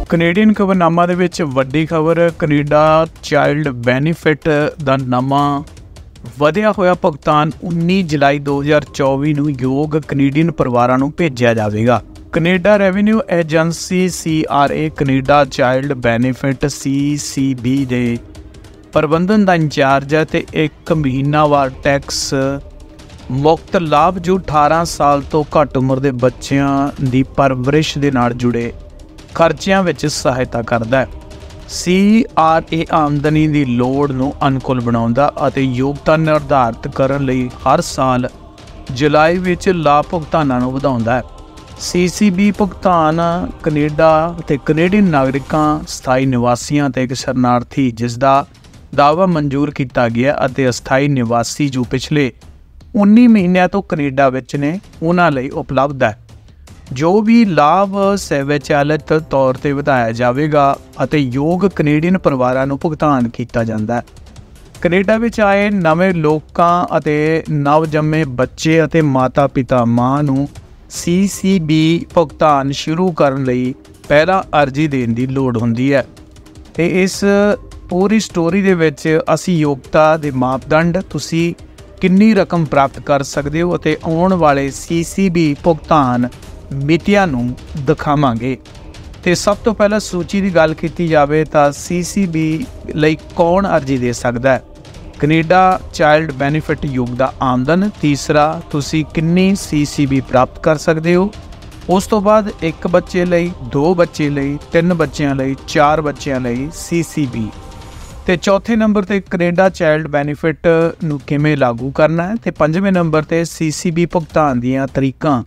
Canadian ਖਬਰਨਾਮਾ ਦੇ ਵਿੱਚ ਵੱਡੀ ਖਬਰ, ਕੈਨੇਡਾ ਚਾਈਲਡ ਬੈਨੀਫਿਟ ਦਾ ਨਵਾਂ ਵਧਿਆ ਹੋਇਆ ਭੁਗਤਾਨ 19 ਜੁਲਾਈ 2024 ਨੂੰ ਯੋਗ ਕੈਨੇਡੀਅਨ ਪਰਿਵਾਰਾਂ ਨੂੰ ਭੇਜਿਆ ਜਾਵੇਗਾ। Canada revenue agency CRA Canada child benefit CCB ਦੇ ਪ੍ਰਬੰਧਨ ਦਾ ਇੰਚਾਰਜ ਹੈ ਤੇ ਇੱਕ ਮਹੀਨਾਵਾਰ ਟੈਕਸ ਮੁਕਤ ਲਾਭ ਜੋ 18 ਸਾਲ ਤੋਂ ਘੱਟ ਉਮਰ ਦੇ ਬੱਚਿਆਂ ਦੀ ਪਰਵਰਿਸ਼ ਦੇ ਨਾਲ ਜੁੜੇ ਖਰਚਿਆਂ ਵਿੱਚ ਸਹਾਇਤਾ ਕਰਦਾ ਹੈ। CRA ਆਮਦਨੀ ਦੀ ਲੋੜ ਨੂੰ ਅਨੁਕੂਲ ਬਣਾਉਂਦਾ ਅਤੇ ਯੋਗਤਾ ਨਿਰਧਾਰਤ ਕਰਨ ਲਈ ਹਰ ਸਾਲ ਜੁਲਾਈ ਵਿੱਚ ਲਾਭ ਭੁਗਤਾਨਾਂ ਨੂੰ ਵਧਾਉਂਦਾ ਹੈ। CCB ਭੁਗਤਾਨ ਕੈਨੇਡਾ ਅਤੇ ਕੈਨੇਡੀਅਨ ਨਾਗਰਿਕਾਂ, ਸਥਾਈ ਨਿਵਾਸੀਆਂ ਅਤੇ ਇੱਕ ਸ਼ਰਨਾਰਥੀ ਜਿਸ ਦਾ ਦਾਅਵਾ ਮਨਜ਼ੂਰ ਕੀਤਾ ਗਿਆ ਅਤੇ ਅਸਥਾਈ ਨਿਵਾਸੀ ਜੋ ਪਿਛਲੇ 19 ਮਹੀਨਿਆਂ ਤੋਂ ਕੈਨੇਡਾ ਵਿੱਚ ਨੇ ਉਹਨਾਂ ਲਈ ਉਪਲਬਧ ਹੈ। ਜੋ ਵੀ ਲਾਭ ਸਵੈਚਾਲਿਤ ਤੌਰ ਤੇ ਵਧਾਇਆ ਜਾਵੇਗਾ ਅਤੇ ਯੋਗ ਕੈਨੇਡੀਅਨ ਪਰਿਵਾਰਾਂ ਨੂੰ ਭੁਗਤਾਨ ਕੀਤਾ ਜਾਂਦਾ ਹੈ। ਕੈਨੇਡਾ ਵਿੱਚ ਆਏ ਨਵੇਂ ਲੋਕਾਂ ਅਤੇ ਨਵਜੰਮੇ ਬੱਚੇ ਅਤੇ ਮਾਤਾ-ਪਿਤਾ ਮਾਂ ਨੂੰ CCB ਭੁਗਤਾਨ ਸ਼ੁਰੂ ਕਰਨ ਲਈ ਪਹਿਲਾਂ ਅਰਜ਼ੀ ਦੇਣ ਦੀ ਲੋੜ ਹੁੰਦੀ ਹੈ। ਤੇ ਇਸ ਪੂਰੀ ਸਟੋਰੀ ਦੇ ਵਿੱਚ ਅਸੀਂ ਯੋਗਤਾ ਦੇ ਮਾਪਦੰਡ, ਤੁਸੀਂ ਕਿੰਨੀ ਰਕਮ ਪ੍ਰਾਪਤ ਕਰ ਸਕਦੇ ਹੋ ਅਤੇ ਆਉਣ ਵਾਲੇ CCB ਭੁਗਤਾਨ ਮਿਤੀਆਂ ਨੂੰ ਦਿਖਾਵਾਂਗੇ। ਤੇ ਸਭ ਤੋਂ ਪਹਿਲਾਂ ਸੂਚੀ ਦੀ ਗੱਲ ਕੀਤੀ ਜਾਵੇ ਤਾਂ CCB ਲਈ ਕੌਣ ਅਰਜ਼ੀ ਦੇ ਸਕਦਾ ਹੈ। ਕੈਨੇਡਾ ਚਾਈਲਡ ਬੈਨੀਫਿਟ ਯੋਗਤਾ ਆਮਦਨ। ਤੀਸਰਾ, ਤੁਸੀਂ ਕਿੰਨੀ CCB ਪ੍ਰਾਪਤ ਕਰ ਸਕਦੇ ਹੋ। ਉਸ ਤੋਂ ਬਾਅਦ 1 ਬੱਚੇ ਲਈ, 2 ਬੱਚੇ ਲਈ, 3 ਬੱਚਿਆਂ ਲਈ, 4 ਬੱਚਿਆਂ ਲਈ CCB। ਤੇ ਚੌਥੇ ਨੰਬਰ ਤੇ ਕੈਨੇਡਾ ਚਾਈਲਡ ਬੈਨੀਫਿਟ ਨੂੰ ਕਿਵੇਂ ਲਾਗੂ ਕਰਨਾ ਹੈ। ਤੇ 5ਵੇਂ ਨੰਬਰ ਤੇ CCB ਭੁਗਤਾਨ ਦੀਆਂ ਤਰੀਕਾਂ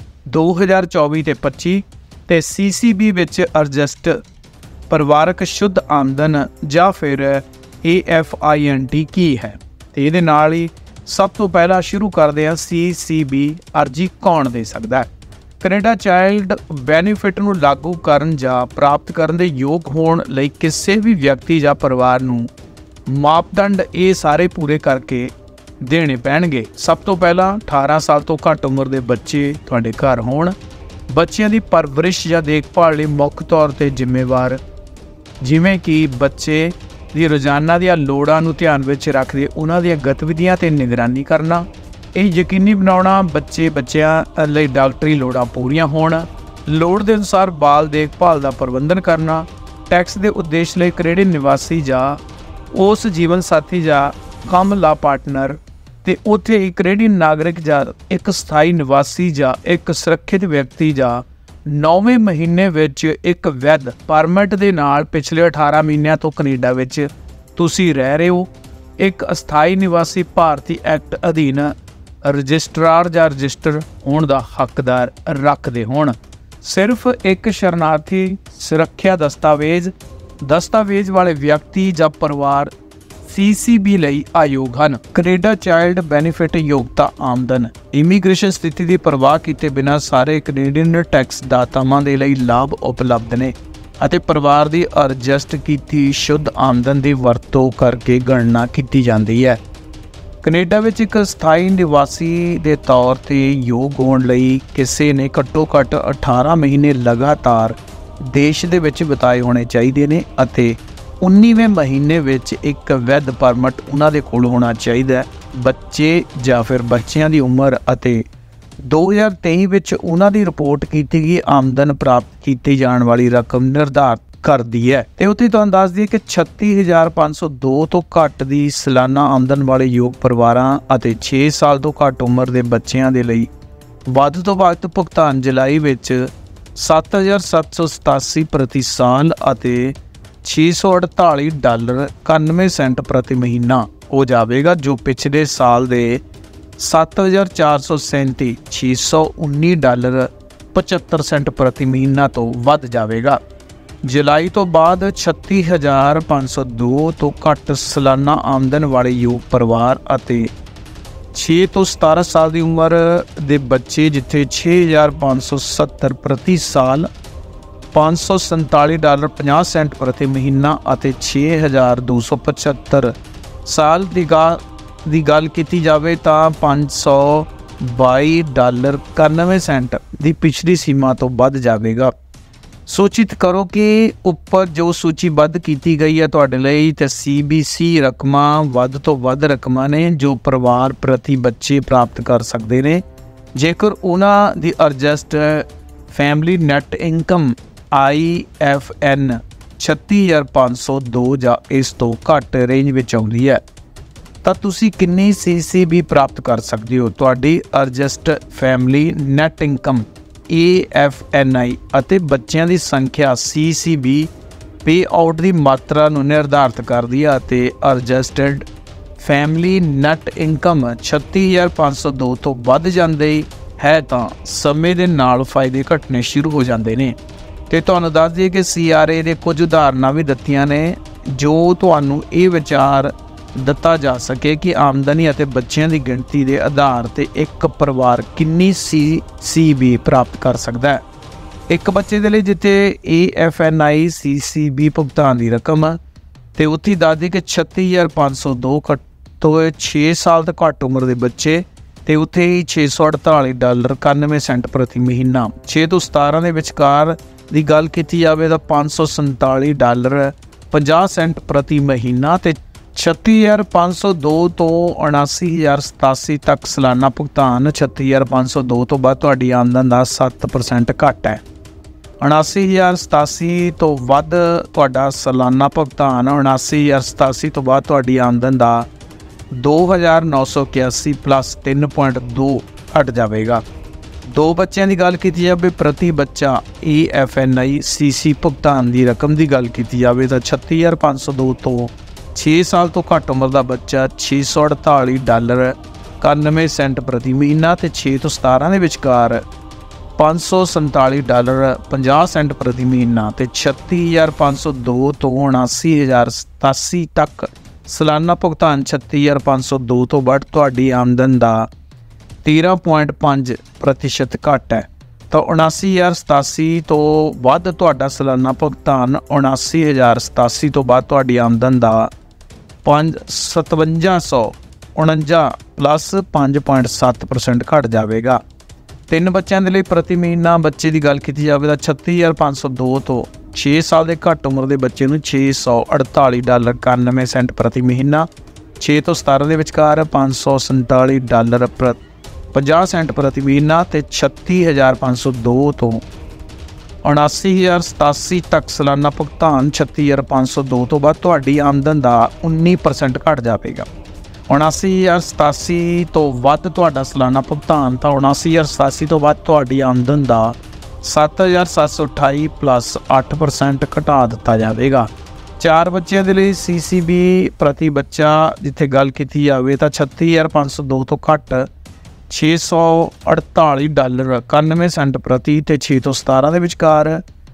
2024 ਤੇ 25 ਤੇ CCB ਵਿੱਚ ਐਡਜਸਟ ਪਰਿਵਾਰਕ ਸ਼ੁੱਧ ਆਮਦਨ ਜਾਂ ਫਿਰ AFINT ਕੀ ਹੈ। ਤੇ ਇਹਦੇ ਨਾਲ ਹੀ ਸਭ ਤੋਂ ਪਹਿਲਾਂ ਸ਼ੁਰੂ ਕਰਦੇ ਹਾਂ CCB ਅਰਜ਼ੀ ਕੌਣ ਦੇ ਸਕਦਾ ਹੈ। ਕੈਨੇਡਾ ਚਾਈਲਡ ਬੈਨੀਫਿਟ ਨੂੰ ਲਾਗੂ ਕਰਨ ਜਾਂ ਪ੍ਰਾਪਤ ਕਰਨ ਦੇ ਯੋਗ ਹੋਣ ਲਈ ਕਿਸੇ ਵੀ ਵਿਅਕਤੀ ਜਾਂ ਪਰਿਵਾਰ ਨੂੰ ਮਾਪਦੰਡ ਇਹ ਸਾਰੇ ਪੂਰੇ ਕਰਕੇ ਦੇਣੇ ਪੈਣਗੇ। ਸਭ ਤੋਂ ਪਹਿਲਾਂ 18 ਸਾਲ ਤੋਂ ਘੱਟ ਉਮਰ ਦੇ ਬੱਚੇ ਤੁਹਾਡੇ ਘਰ ਹੋਣ। ਬੱਚਿਆਂ ਦੀ ਪਰਵਰਿਸ਼ ਜਾਂ ਦੇਖਭਾਲ ਲਈ ਮੁੱਖ ਤੌਰ 'ਤੇ ਜ਼ਿੰਮੇਵਾਰ, ਜਿਵੇਂ ਕਿ ਬੱਚੇ ਦੀ ਰੋਜ਼ਾਨਾ ਦੀਆਂ ਲੋੜਾਂ ਨੂੰ ਧਿਆਨ ਵਿੱਚ ਰੱਖਦੇ ਉਹਨਾਂ ਦੀਆਂ ਗਤੀਵਿਧੀਆਂ 'ਤੇ ਨਿਗਰਾਨੀ ਕਰਨਾ। ਇਹ ਯਕੀਨੀ ਬਣਾਉਣਾ ਬੱਚਿਆਂ ਲਈ ਡਾਕਟਰੀ ਲੋੜਾਂ ਪੂਰੀਆਂ ਹੋਣ। ਲੋੜ ਦੇ ਅਨੁਸਾਰ ਬਾਲ ਦੇਖਭਾਲ ਦਾ ਪ੍ਰਬੰਧਨ ਕਰਨਾ। ਟੈਕਸ ਦੇ ਉਦੇਸ਼ ਲਈ ਕੈਨੇਡੀਅਨ ਨਿਵਾਸੀ ਜਾਂ ਉਸ ਜੀਵਨ ਸਾਥੀ ਜਾਂ ਕੰਮ ਲਾ ਪਾਰਟਨਰ ਤੇ ਉੱਥੇ ਇੱਕ ਕੈਨੇਡੀਅਨ ਨਾਗਰਿਕ ਜਾਂ ਇੱਕ ਸਥਾਈ ਨਿਵਾਸੀ ਜਾਂ ਇੱਕ ਸੁਰੱਖਿਅਤ ਵਿਅਕਤੀ ਜਾਂ 9ਵੇਂ ਮਹੀਨੇ ਵਿੱਚ ਇੱਕ ਵੈਧ ਪਰਮਿਟ ਦੇ ਨਾਲ ਪਿਛਲੇ 18 ਮਹੀਨਿਆਂ ਤੋਂ ਕੈਨੇਡਾ ਵਿੱਚ ਤੁਸੀਂ ਰਹਿ ਰਹੇ ਹੋ। ਇੱਕ ਅਸਥਾਈ ਨਿਵਾਸੀ ਭਾਰਤੀ ਐਕਟ ਅਧੀਨ ਰਜਿਸਟਰਾਰ ਜਾਂ ਰਜਿਸਟਰ ਹੋਣ ਦਾ ਹੱਕਦਾਰ ਰੱਖਦੇ ਹੋਣ। ਸਿਰਫ ਇੱਕ ਸ਼ਰਨਾਰਥੀ ਸੁਰੱਖਿਆ ਦਸਤਾਵੇਜ਼ ਵਾਲੇ ਵਿਅਕਤੀ ਜਾਂ ਪਰਿਵਾਰ CCB ਲਈ ਆਯੋਗ ਹਨ। ਕੈਨੇਡਾ ਚਾਈਲਡ ਬੈਨੀਫਿਟ ਯੋਗਤਾ ਆਮਦਨ। ਇਮੀਗ੍ਰੇਸ਼ਨ ਸਥਿਤੀ ਦੀ ਪਰਵਾਹ ਕੀਤੇ ਬਿਨਾਂ ਸਾਰੇ ਕੈਨੇਡੀਅਨ ਟੈਕਸ ਦਾਤਾਵਾਂ ਦੇ ਲਈ ਲਾਭ ਉਪਲਬਧ ਨੇ ਅਤੇ ਪਰਿਵਾਰ ਦੀ ਐਡਜਸਟ ਕੀਤੀ ਸ਼ੁੱਧ ਆਮਦਨ ਦੀ ਵਰਤੋਂ ਕਰਕੇ ਗਣਨਾ ਕੀਤੀ ਜਾਂਦੀ ਹੈ। ਕੈਨੇਡਾ ਵਿੱਚ ਇੱਕ ਸਥਾਈ ਨਿਵਾਸੀ ਦੇ ਤੌਰ 'ਤੇ ਯੋਗ ਹੋਣ ਲਈ ਕਿਸੇ ਨੇ ਘੱਟੋ ਘੱਟ 18 ਮਹੀਨੇ ਲਗਾਤਾਰ ਦੇਸ਼ ਦੇ ਵਿੱਚ ਬਿਤਾਏ ਹੋਣੇ ਚਾਹੀਦੇ ਨੇ ਅਤੇ 19ਵੇਂ ਮਹੀਨੇ ਵਿੱਚ ਇੱਕ ਵੈਧ ਪਰਮਿਟ ਉਹਨਾਂ ਦੇ ਕੋਲ ਹੋਣਾ ਚਾਹੀਦਾ ਹੈ। ਬੱਚੇ ਜਾਂ ਫਿਰ ਬੱਚਿਆਂ ਦੀ ਉਮਰ ਅਤੇ 2023 ਵਿੱਚ ਉਹਨਾਂ ਦੀ ਰਿਪੋਰਟ ਕੀਤੀ ਗਈ ਆਮਦਨ ਪ੍ਰਾਪਤ ਕੀਤੀ ਜਾਣ ਵਾਲੀ ਰਕਮ ਨਿਰਧਾਰਤ ਕਰਦੀ ਹੈ। ਤੇ ਉੱਥੇ ਤੁਹਾਨੂੰ ਦੱਸ ਦਈਏ ਕਿ 36,502 ਤੋਂ ਘੱਟ ਦੀ ਸਾਲਾਨਾ ਆਮਦਨ ਵਾਲੇ ਯੋਗ ਪਰਿਵਾਰਾਂ ਅਤੇ 6 ਸਾਲ ਤੋਂ ਘੱਟ ਉਮਰ ਦੇ ਬੱਚਿਆਂ ਦੇ ਲਈ ਵੱਧ ਤੋਂ ਵੱਧ ਭੁਗਤਾਨ ਜੁਲਾਈ ਵਿੱਚ $7,787 ਪ੍ਰਤੀ ਸਾਲ ਅਤੇ $648.91 ਪ੍ਰਤੀ ਮਹੀਨਾ ਹੋ ਜਾਵੇਗਾ, ਜੋ ਪਿਛਲੇ ਸਾਲ ਦੇ $7,437 $619.75 ਪ੍ਰਤੀ ਮਹੀਨਾ ਤੋਂ ਵੱਧ ਜਾਵੇਗਾ। ਜੁਲਾਈ ਤੋਂ ਬਾਅਦ 36,502 ਤੋਂ ਘੱਟ ਸਾਲਾਨਾ ਆਮਦਨ ਵਾਲੇ ਯੋਗ ਪਰਿਵਾਰ ਅਤੇ 6 ਤੋਂ 17 ਸਾਲ ਦੀ ਉਮਰ ਦੇ ਬੱਚੇ ਜਿੱਥੇ $6,570 ਪ੍ਰਤੀ ਸਾਲ, $547.50 ਪ੍ਰਤੀ ਮਹੀਨਾ ਅਤੇ 6,275 ਸਾਲ ਦੀ ਗੱਲ ਕੀਤੀ ਜਾਵੇ ਤਾਂ $522.91 ਦੀ ਪਿਛਲੀ ਸੀਮਾ ਤੋਂ ਵੱਧ ਜਾਵੇਗਾ। सूचित करो कि उपर जो सूचीबद्ध की गई है तुहाडे लई ते CBC रकमां वध तो वध रकमां ने जो परिवार प्रति बच्चे प्राप्त कर सकते हैं जेकर उन्हां दी adjust family net income IFN 36,502 ਜਾਂ इस तो घट रेंज विच आउंदी है ਤਾਂ ਤੁਸੀਂ किन्नी CCB प्राप्त कर सकते हो। ਤੁਹਾਡੀ adjust family net income AFNI ਅਤੇ ਬੱਚਿਆਂ ਦੀ ਸੰਖਿਆ CCB पे आउट ਦੀ ਮਾਤਰਾ ਨੂੰ ਨਿਰਧਾਰਿਤ ਕਰਦੀ ਹੈ ਅਤੇ ਐਡਜਸਟਡ फैमिली नैट इनकम 36,502 ਤੋਂ ਵੱਧ ਜਾਂਦੀ है तो समय के नाल फायदे घटने शुरू हो जाते हैं। तो तुहानूं दस दईए कि CRA ने कुछ उदाहरणा भी दित्तियां ने जो तुहानूं ये विचार दिता जा सके कि आमदनी और बच्चों की गिणती के आधार पर एक परिवार किन्नी CCB प्राप्त कर सकता है। एक बच्चे के लिए जिथे AFNI CCB भुगतान की रकम तो उत्थे दस दईए कि 36,502 तो 6 साल तो घट उम्र के बच्चे तो उत्थे ही $648 91 सेंट प्रति महीना। 6 तो 17 के विचकार की गल की जाए तो $547 50 सेंट प्रति महीना तो 36,502 तो 79,087 तक सालाना भुगतान 36,502 तो बाद तुहाडी आमदन का 7% घट है। 79,087 तो वध तुहाडा सालाना भुगतान 79,087 तो बाद तुहाडी आमदन का 2,981 प्लस 3.2 घट जाएगा। दो बच्चों की गल की जाए प्रति बच्चा AFNI CC भुगतान की रकम की गल की जाए तो 36,502 तो 6 साल तो घट उम्र का बच्चा $648 91 सेंट प्रति महीना तो 6 तो 17 के विचकार $547 50 सेंट प्रति महीना तो 36,502 तो 79,087 तक सालाना भुगतान 36,502 तो बढ़ तुहाडी आमदन का 13.5% घट है। तो 79,087 तो वध तुहाडा सालाना भुगतान 79,087 तो बाद तुहाडी आमदन का 5749 प्लस 5.7% घट जाएगा। 3 बच्चों के लिए प्रति महीना बच्चे की गल की जाए तो 36,502 तो 6 साल के घट उम्र के बच्चे को $648 91 सेंट प्रति महीना। 6 तो 17 के विचकार $547 50 सेंट प्रति महीना तो 36,502 तो 79,087 तक सालाना भुगतान 36,502 तो बाद तुहाडी आमदन का 19% घट जाएगा। 79,087 तो वध तुहाडा सालाना भुगतान तो 79,087 तो वध तुहाडी आमदन का 7,728 प्लस 8% घटा दिता जाएगा। 4 बच्चों के लिए CCB प्रति बच्चा जिथे गल की जाए तो 36,502 तो घट $648 91 सेंट प्रति तो 6 तो 17 के विचकार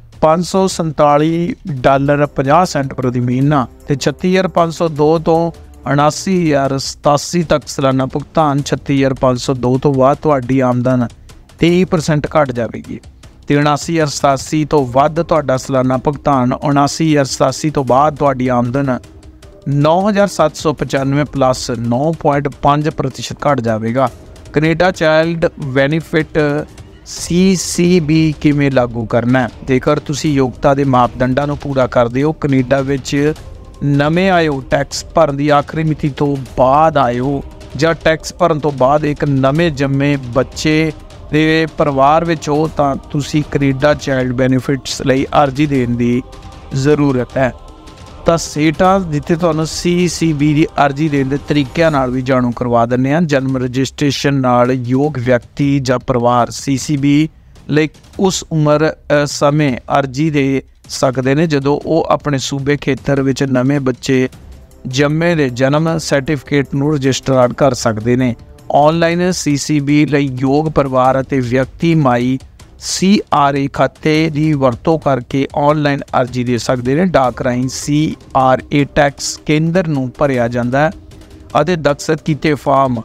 $547 50 सेंट प्रति महीना तो 36,502 तो 79,087 तक सालाना भुगतान 36,502 तो बाद तुहाडी आमदन 23% घट जाएगी। 79,087 तो वध तुहाडा सालाना भुगतान 79,087 तो बाद तुहाडी आमदन 9,795 प्लस 9.5% घट जाएगा। कनेडा चाइल्ड बेनीफिट CCB किवें लागू करना है। जेकर तुसी योग्यता के मापदंडां नूं पूरा करदे हो, कनेडा विच नवें आए हो, टैक्स भरन की आखिरी मिति तो बाद आए हो जां टैक्स भरन तो बाद एक नवे जम्मे बच्चे दे परिवार विच हो तां तुसी कनेडा चाइल्ड बेनीफिट्स लई अर्जी देण दी जरूरत है। तां सेटा जिथे तुहानूं CCB की अर्जी देण दे तरीकिਆਂ नाल भी जाणू करवा दिंदे हां। जन्म रजिस्ट्रेशन नाल योग व्यक्ति जां परिवार CCB लई उस उम्र समय अर्जी दे सकते हैं जदों वो अपने सूबे खेतर विच नवे बच्चे जम्मे दे जन्म सर्टिफिकेट नूं रजिस्टर कर सकते हैं। ऑनलाइन CCB लई योग परिवार अते व्यक्ति माई CRA खाते की वरतों करके ऑनलाइन अर्जी दे सकते हैं। डाक राਹੀਂ CRA टैक्स केंद्र नूं भरिया जांदा है अते दस्तखत कीते form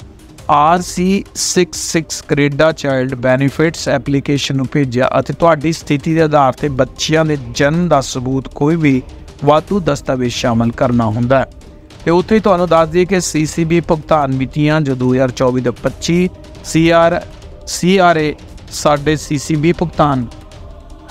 RC66 Canada child benefits application नूं भेजिया अते तुहाडी स्थिति के आधार पर बच्चिਆਂ ਦੇ जन्म का सबूत कोई भी वाधू दस्तावेज शामिल करना हुंदा है। तो उत्थे तुहानूं दस दईए कि CCB भुगतान मितियां जो 2024 तो 25 CRA साडे CCB भुगतान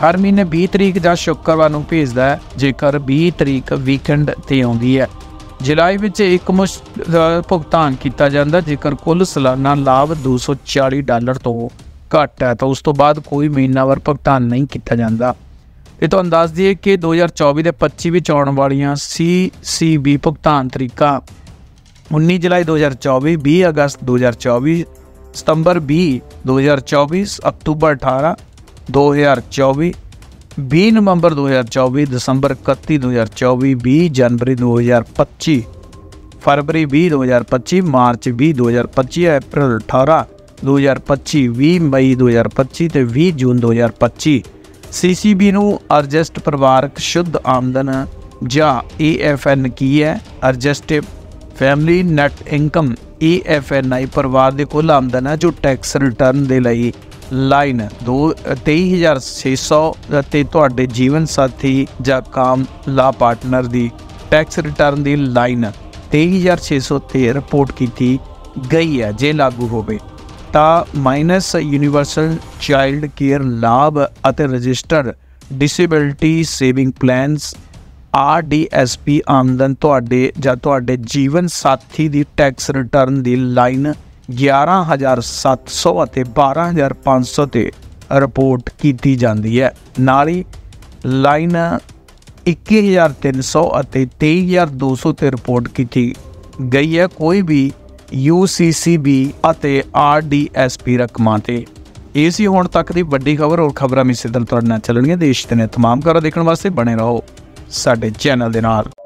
हर महीने 20 तरीक ਜਾਂ शुक्रवार ਨੂੰ ਭੇਜਦਾ ਹੈ ਜੇਕਰ 20 ਤਰੀਕ ਵੀਕਐਂਡ ਤੇ ਆਉਂਦੀ ਹੈ। जुलाई ਵਿੱਚ ਇੱਕ ਮੁਸ਼ਤ ਭੁਗਤਾਨ ਕੀਤਾ ਜਾਂਦਾ ਜੇਕਰ ਕੁੱਲ ਸਾਲਾਨਾ ਲਾਭ $240 ਤੋਂ ਘੱਟ ਹੈ ਤਾਂ ਉਸ ਤੋਂ ਬਾਅਦ ਕੋਈ ਮਹੀਨਾਵਾਰ ਭੁਗਤਾਨ ਨਹੀਂ ਕੀਤਾ ਜਾਂਦਾ। ਤੇ ਤੁਹਾਨੂੰ ਦੱਸ ਦਈਏ ਕਿ 2024 ਦੇ 25 ਵਿੱਚ ਆਉਣ ਵਾਲੀਆਂ CCB ਭੁਗਤਾਨ ਤਰੀਕਾਂ 19 जुलाई 2024, 20 अगस्त 2024, सितंबर 20 2024, अक्तूबर 18 2024, 20 नवंबर 2024, दिसंबर 31 2024, 20 जनवरी 2025, फरवरी 20 2025, मार्च 20 2025, अप्रैल 18 2025, 20 मई 2025 ਤੇ 20 ਜੂਨ 2025। CCB ਨੂੰ ਅਰਜਸਟ ਪਰਿਵਾਰਕ ਸ਼ੁੱਧ ਆਮਦਨ ਜਾਂ AFN ਕੀ ਹੈ? Adjusted family net income AFNI ਪਰਿਵਾਰ ਦੀ ਕੁੱਲ ਆਮਦਨ ਹੈ ਜੋ ਟੈਕਸ ਰਿਟਰਨ ਦੇ ਲਈ ਲਾਈਨ 23,600 ਅਤੇ ਤੁਹਾਡੇ ਜੀਵਨ ਸਾਥੀ ਜਾਂ ਕਾਮ ਲਾ ਪਾਰਟਨਰ ਦੀ ਟੈਕਸ ਰਿਟਰਨ ਦੀ ਲਾਈਨ 23,600 ਤੇ ਰਿਪੋਰਟ ਕੀਤੀ ਗਈ ਹੈ। ਜੇ ਲਾਗੂ ਹੋਵੇ ਤਾਂ ਮਾਈਨਸ ਯੂਨੀਵਰਸਲ ਚਾਈਲਡ ਕੇਅਰ ਲਾਭ ਅਤੇ registered disability saving plans RDSP ਆਮਦਨ ਤੁਹਾਡੇ ਜਾਂ ਤੁਹਾਡੇ ਜੀਵਨ ਸਾਥੀ ਦੀ ਟੈਕਸ ਰਿਟਰਨ ਦੀ ਲਾਈਨ 11,700 ਅਤੇ 12,500 ਤੇ ਰਿਪੋਰਟ ਕੀਤੀ ਜਾਂਦੀ ਹੈ। ਨਾਲ ਹੀ ਲਾਈਨ 21,300 ਅਤੇ 23,200 ਤੇ ਰਿਪੋਰਟ ਕੀਤੀ ਗਈ ਹੈ ਕੋਈ ਵੀ UCCB ਅਤੇ RDSP ਰਕਮਾਂ ਤੇ। ਇਹ ਸੀ ਹੁਣ ਤੱਕ ਦੀ ਵੱਡੀ ਖਬਰ। ਹੋਰ ਖਬਰਾਂ ਮਿਸੇ ਤੁਹਾਡੇ ਨਾਲ ਚੱਲਣਗੀਆਂ। ਦੇਸ਼ ਤੇ ਨੇ ਤਮਾਮ ਖਬਰਾਂ ਦੇਖਣ ਵਾਸਤੇ ਬਣੇ ਰਹੋ ਸਾਡੇ ਚੈਨਲ ਦੇ ਨਾਲ।